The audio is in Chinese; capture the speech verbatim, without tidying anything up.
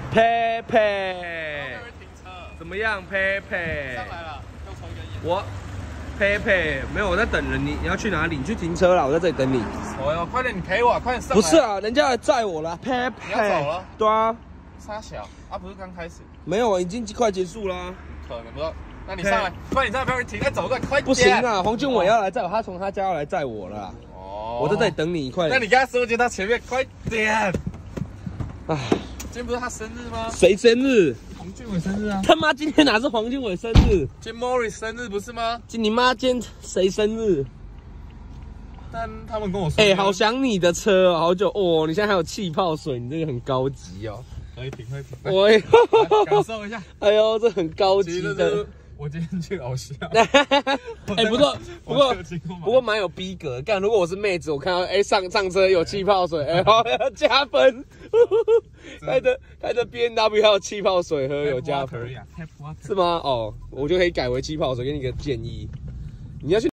佩佩，怎么样，佩佩？ 上来了，又抽根烟。 我，佩佩，没有，我在等人。你你要去哪里？你去停车啦，我在这里等你。 哦哟，快点，你陪我，快点上来。 不是啊，人家来载我了，佩佩。 你要走了？ 对啊。 傻小啊，不是刚开始？ 没有，已经快结束啦。 可能不知道。那你上来，快点上来，不要停，再走快，快点。 不行啊，黄俊伟要来载我，他从他家要来载我了。哦。我在这里等你，快点。 那你跟他说，就他前面，快点。唉，今天不是他生日吗？ 谁生日？ 黄俊伟生日啊！ 他妈，今天哪是黄俊伟生日？ 今天 Morris 生日不是吗？ 今你妈，今天谁生日？ 但他们跟我说， 哎、欸，好想你的车哦，好久哦！你现在还有气泡水，你这个很高级哦。 可以停，可以停。 我感受一下。 哎呦，这很高级的。 我今天去老乡。 哎、欸，不过不过不过蛮有逼格。干，如果我是妹子，我看到哎、欸、上上车有气泡水，哎、欸，要加分。开着开着 B M W 还有气泡水喝有加分，是吗？哦，我就可以改为气泡水，给你个建议。你要去。